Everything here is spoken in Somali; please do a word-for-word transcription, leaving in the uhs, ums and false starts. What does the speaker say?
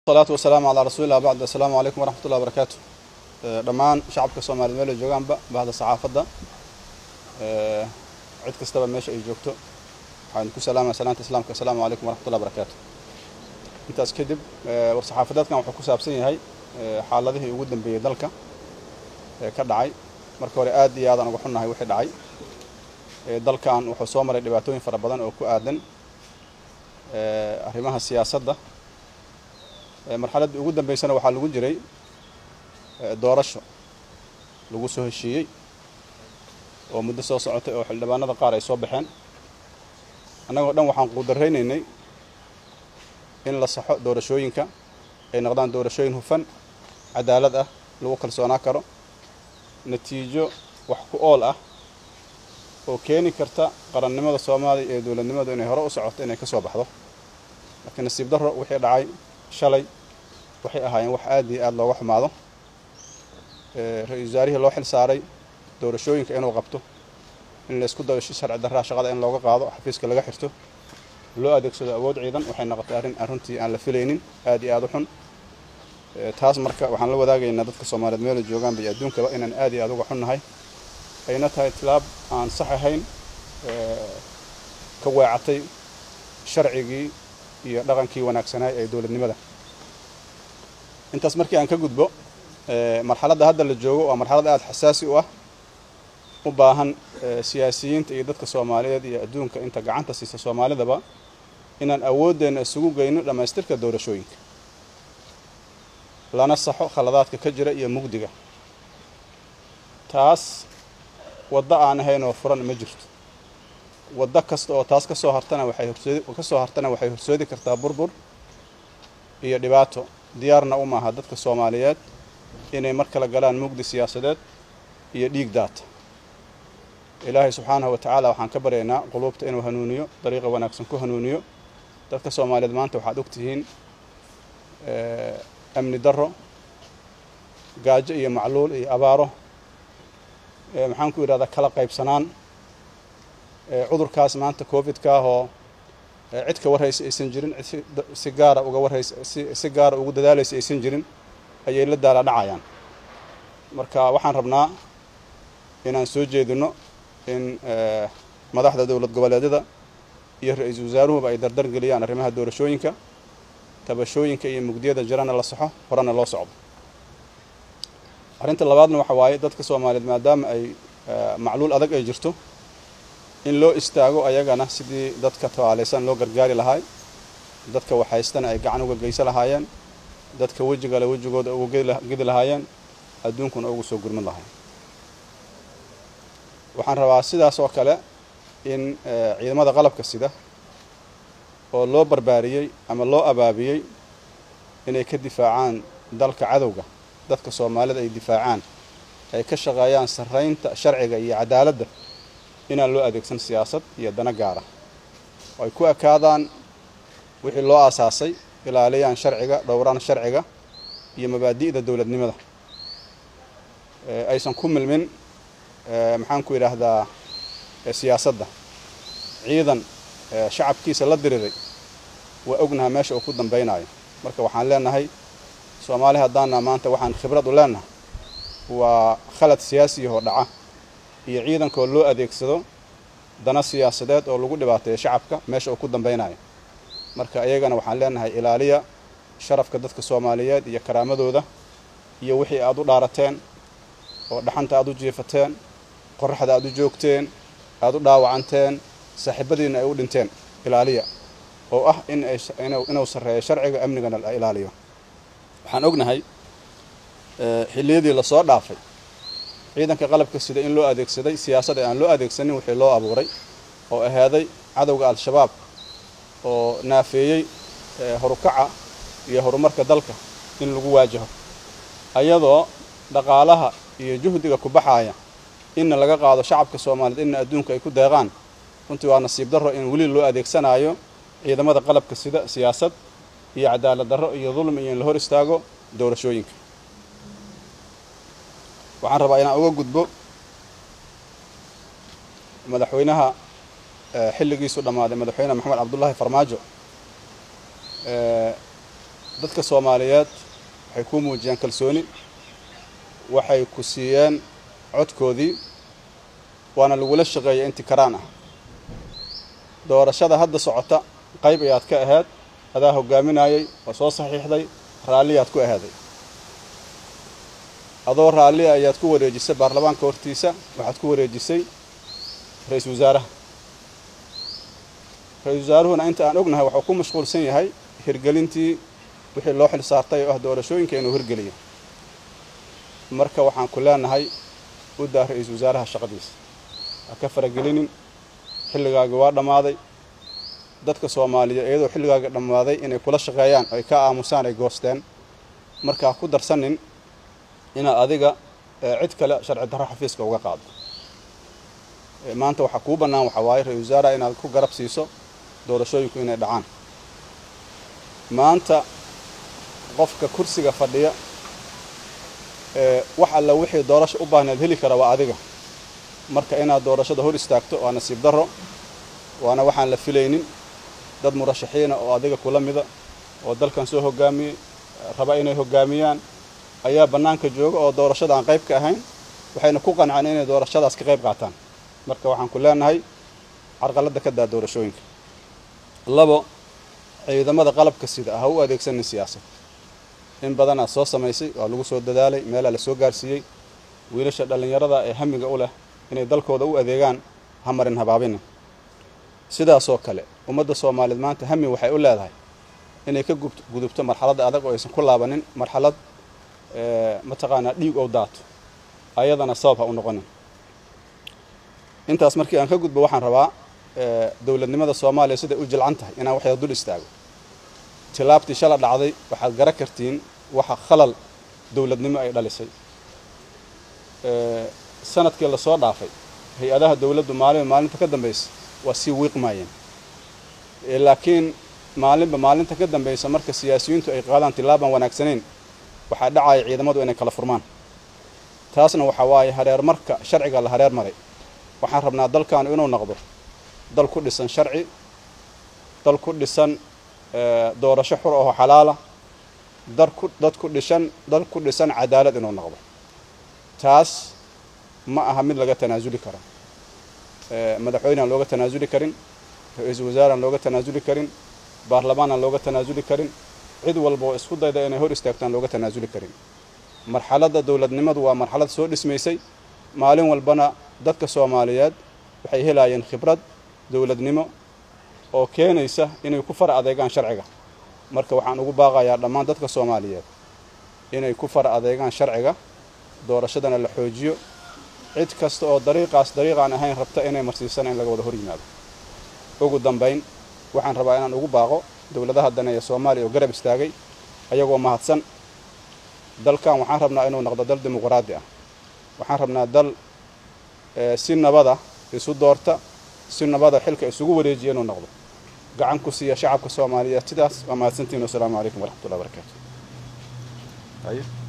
الصلاة والسلام على رسول الله. بعد السلام عليكم ورحمة الله وبركاته. دمان شعبك الصومالي ميل جوجان بعد الصحافة عد كستبا ماشي أي جوكتو عندكم سلام سلامة إسلامك السلام عليكم ورحمة الله وبركاته. أنت أسكدب والصحافة كانوا حكوا سابسين هاي حالة ذي وجودن بدلك كدعي مركوري آدي هذا أنا بحنا هاي واحد دعي دل كان وحصومر اللي بعتوني فربضان أو كأدن أهمها السياسة ده مرحلة وجودن بيسنا وحال وجود جري دورشة لوجوسه الشيء ومدة سو ساعات أو حل دبانا ذقارة يصبحن أنا قدام وحن قدرين إني إن لصح دورشوينك إن قدام دورشوين هفن عدالة لو كل سناكره نتيجة وحكو أول وكيني كرتا قرن نمط الصومالي دول النمط إنه هرأس عط إنه كسب بحضه لكن السيب ضر وحي دعاي شلي وحي أهاين وح آدي آد الله وح معه رئيس وزراء الله حل ساري دور شوين كأنه غبته إن الإسكود ده وشي سرع درها شغال إن الله قاضي حفيز كلا جحرته لو أديك سد أود أيضا وحين نقطعين أرنتي على فلينين آدي آدوحن تاس مركا وحن لو ذاك إن ضدك الصومال دميل الجوجان بيدون كبا إن آدي آدوحن هاي أينتها إطلاب عن صحيحين كواعتي شرعي يدغنكي وناكسناي أي دولة نمدا أنت اسمركي أنك جدبو مرحلة هذا اللي جوه ومرحلة هذا حساسي واه وباهن سياسيين تيجدك الصومالية دي أدونك أنت قعنت سياسة الصومالية ده بقى إن الأود إن السوق جينو لما يسترك الدورة شوينك لا نصحوا خلادات كجرة هي مقدقة تاس وضع عن هين وفرن مجرد وضع كست أو تاس كسو هرتنا وحي هرسودي وكسو هرتنا وحي هرسودي كرتا بربر هي دباتو ديارنا وما هادتك الصوماليات إني مركل جلان مقد سياسات يديك دات إلهي سبحانه وتعالى وحن كبرنا قلوبت إنه هنونيو طريقة وناكسن كو هنونيو تلك الصوماليات ما أنت وحدوكتهين أمن درو جاج إيه معلول إيه أباره محنكو إذا كلا قيب سنان عذر كاس ما أنت كوفيد كاهو عدك ورهيس إسنجرين سيجارة وجورهيس سيجارة وجداليس إسنجرين أي اللي دار نعيان مركا وحن ربنا إن نسوجدنا إن مدحض دولة قبلة يرئيس وزاره بأي دردر قليان رمها الدور شوينك تبى شوينك أي مقدية جرانا الله صحة ورانا الله صعب أنت اللي بعدنا وحواي ضدك الصومالي ما دام أي معلول أدق أي جرته إن لو استاجوا أيجانا سيدي ضدك تواليسان لو قرقاري لهاي ضدك وحيستان أي قعنوا قيس لهايان ضدك وجه على وجه جود وجد لهايان أدونكم أو سوق من لهاي وحن روا سيدا سوكلا إن عيد ماذا غلب كسيدا أو لو برباريي أما لو أبابيي إن يكدفاعان ذلك عذوجة ضدك الصومالي أي دفاعان أي كشغيان سرين شرعي أي عدالة إن لو أديكسن سياسة يدنا جارة ويكون كذا وحي الله أساسي إلى عليان شرعي دوران شرعي هي مبادئ الدولة نمذا أيضا كمل من محنكو إلى هذا السياسة ده أيضا شعب كيس الله دري وأجنها ماشي وخدم بيناي مركب وحن لنا هاي سومالي هدانا ما أنت وحن خبرة لنا وخلت سياسي هو دعاء يعيدن كله أديكسدو دنا سياسات أو لقول دبعته شعبك ماشي وخدم بيناي مركب أيجانا وحن لنا هاي إلالية شرف كدتك الصوماليات هي كرامة ده هي وحي أدو دارتين ودحنت أدو جيفتين قرح أدو جوكتين أدو داوعنتين صاحبتين أو دنتين إلالية أو أه إن إيش إنه إنه سر شرعي أمننا الإلالية وحن أجنا هاي حليدي لصار دافع عيدا كغلب كسيدة إن لو أديك سيدة سياسة إن لو أديك سني وحي لو أبوري أو هذا عدو قال الشباب أو نافيي هركعة يهرمرك دلك إن لو واجهه أيضا دقالها يجهدك كبحايا إن لقى قاضي شعب كسومال إن أدونك يكون داغان كنت وأنا نصيب درة إن ولي لو أديك سنة أيو إذا ماذا قلب كسيدة سياسة هي عدالة درة هي ظلم إن الهور استاجو دور شوينك وعن ربعنا أوجد بو مدحوينها حل جيسو لما مدحوينها محمد عبد الله فرماجو dadka Soomaaliyeed waxay ku muujiyeen kalsooni waxay ku siiyeen codkoodii waana lagu la shaqeeyay intii karaan ah doorashada hadda socota qayb ayaad ka ahayd adaa hogaaminayay oo soo saxiixday raaliyaad ku ahaaday adoo raali ayaad ku wareejisay baarlamaanka hortiisa waxaad ku wareejisay ra'iisul wasaaraha ra'iisul wasaaruhuna inta aan ognahay wuxuu ku mashquulsan yahay hirgelintii wixii loo xil saartay oo ah doorashooyinka inuu hirgeliyo marka waxaan ku leenahay u daa ra'iisul wasaaraha shaqadiisa ka faragelinin xilligaaga waa dhamaaday dadka Soomaaliyeed iyadoo xilligaaga dhamaaday inay kula shaqeeyaan ay ka aamusaan ay goosteen marka ku darsanin ina adiga cid kale sharci darro xafiiska uga qaado maanta waxa ku banaan waxa waay ra'iisul wasaaraha inaad ku garab siiso doorashooyinku inay dhacaan maanta qofka kursiga fadhiya ee wax alla wixii doorasho u baahneed heli kara waa adiga marka inaad doorashada hor istaagto waa nasiib darro waana waxaan la filaynin dad murashaxiina oo adiga kula mida oo dalkan soo hogaamiyay raba inay hogaamiyaan ayaa banaanka jooga oo doorashada aan qayb ka ahayn waxayna ku qanceen inay doorashadaas ka qayb qaataan marka waxaan ku leenahay carqaladda ka daa doorashooyinka labo ciidamada qalabka sida ah u adeegsan siyaasad in badan aad soo samaysay oo lagu soo dadaalay meel la soo gaarsiiyay wiilasha dhalinyarada ee hamiga u leh inay dalkooda u adeegaan hamarin habaabina sidaas oo kale ummadda Soomaaliyeed maanta hami waxay u leedahay inay ka gudubto marxaladda adag oo aysan ku laabanin marxalad ee mataqaana dhiig oo daato ayadana sabab u noqonin intaas markii aan ka gudbo waxaan rabaa dawladnimada Soomaaliya sida u jilcan tahay inaan wax dul istaago tilaabtii shala dhacday waxaad garan kartiin waxa khalal dawladnimo ay dhalisay ee sanadkii la soo dhaafay hay'adaha dawladdu maalin maalinta ka dambeysay waa si wiiqmayeen laakiin maalinba maalinta ka dambeysay marka siyaasiyiintu ay qaadaan tilaaban wanaagsaneen waxa dhacay ciidamadu inay kala furmaan taasna waxa waaye hareer marka sharciga la hareer maray waxaan rabnaa dalkan inuu noqdo dal ku dhisan sharci dal ku dhisan doorasho xor oo xalaala dad ku dad ku dhisan dal ku dhisan cadaalad inuu noqdo taas ma aha mid laga tanaasuli karo ee madaxweynaha looga tanaasuli karin ra'iisul wasaaraha looga tanaasuli karin baarlamaanka looga tanaasuli karin cid walba oo isku dayda inay hor istaagtaan looga tanaasuli karin marxaladda dawladnimadu waa marxalad soo dhismaysay maalin walbana dadka Soomaaliyeed waxay helayeen khibrad dawladnimo oo keenaysa inay ku far adeegaan sharciga marka waxaan ugu baaqayaa dhammaan dadka Soomaaliyeed inay ku far adeegaan sharciga doorashadana la xoojiyo cid kasta oo dariiqaas dariiqan ahayn rabta inay marsiisan in laga wada hor yimaado ugu dambeyn waxaan rabaa inaan ugu baaqo dawladaha daneeya Soomaaliya oo garab istaagay ayagoo mahadsan dalkan waxaan rabnaa inuu noqdo dal dimuqraadi ah waxaan rabnaa dal si nabada isu doorta si nabada xilka isugu wareejiyo inuu noqdo gacan ku siiya shacabka Soomaaliyeed sidaas waa mahadsantiin. Assalaamu calaykum waraxmatullaahi wabarakaatuh.